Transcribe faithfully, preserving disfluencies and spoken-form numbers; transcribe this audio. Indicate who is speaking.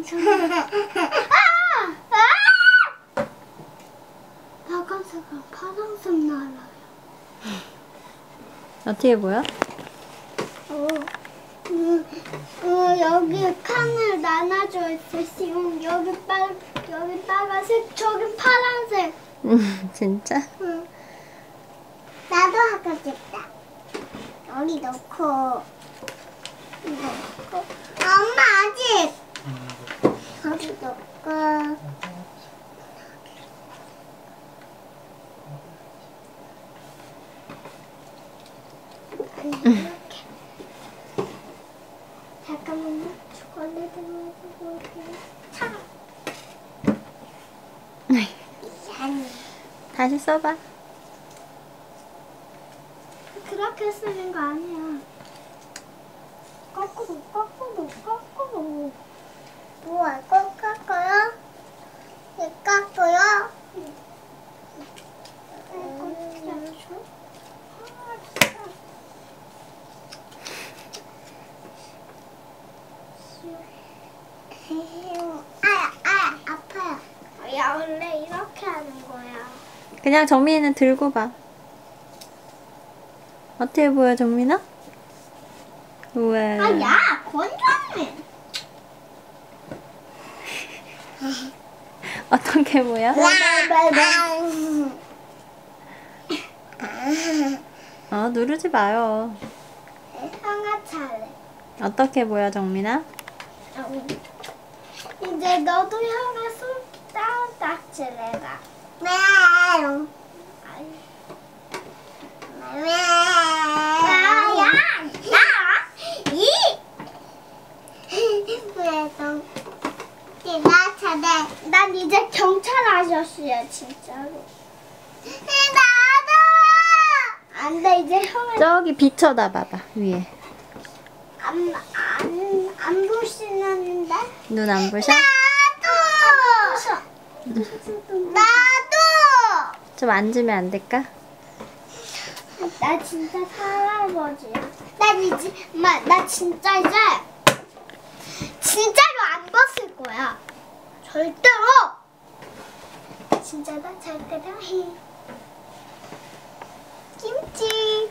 Speaker 1: 아! 아! 빨간색은 파란색 나라요.
Speaker 2: 어떻게 보여?
Speaker 1: 어, 음, 어, 여기 칸을 나눠져 있어. 지금 여기 빨 여기 빨간색, 저기 파란색.
Speaker 2: 음, 진짜?
Speaker 1: 응. 나도 하고 싶다. 여기 넣고, 여기 넣고. 엄마 아직. 여기 넣고. 아니, 이렇게. 잠깐만요. 초콜릿을 먹고 차. 미안해.
Speaker 2: 다시 써봐.
Speaker 1: 그렇게 쓰는 거 아니야. 거꾸로, 거꾸로, 거꾸로. 뭐야, 거꾸로요? 이 거꾸로? 아, 아, 아파요. 야, 원래 이렇게 하는 거야.
Speaker 2: 그냥 정민이는 들고 봐. 어떻게 보여, 정민아? 우와.
Speaker 1: 아, 야, 건조하네.
Speaker 2: 어떻게 보여? 어, 누르지 마요.
Speaker 1: 형아 차례.
Speaker 2: 어떻게 보여, 정민아?
Speaker 1: 이제 너도 형아 손 따닥질해라. 네. 야, 야, 야, 이. 그래도 나 차례. 난 이제 경찰 아저씨야 진짜로. 나도. 안 돼, 이제 형아.
Speaker 2: 저기 비춰다 봐봐, 위에.
Speaker 1: 안, 안, 안 부시는데?
Speaker 2: 눈 안 부셔?
Speaker 1: 나도! 나도!
Speaker 2: 좀 앉으면 안 될까?
Speaker 1: 나 진짜 할아버지야. 난 이제, 엄마, 나 진짜 이제 진짜로 안 벗을 거야. 절대로! 진짜 나 절대로 해. 김치!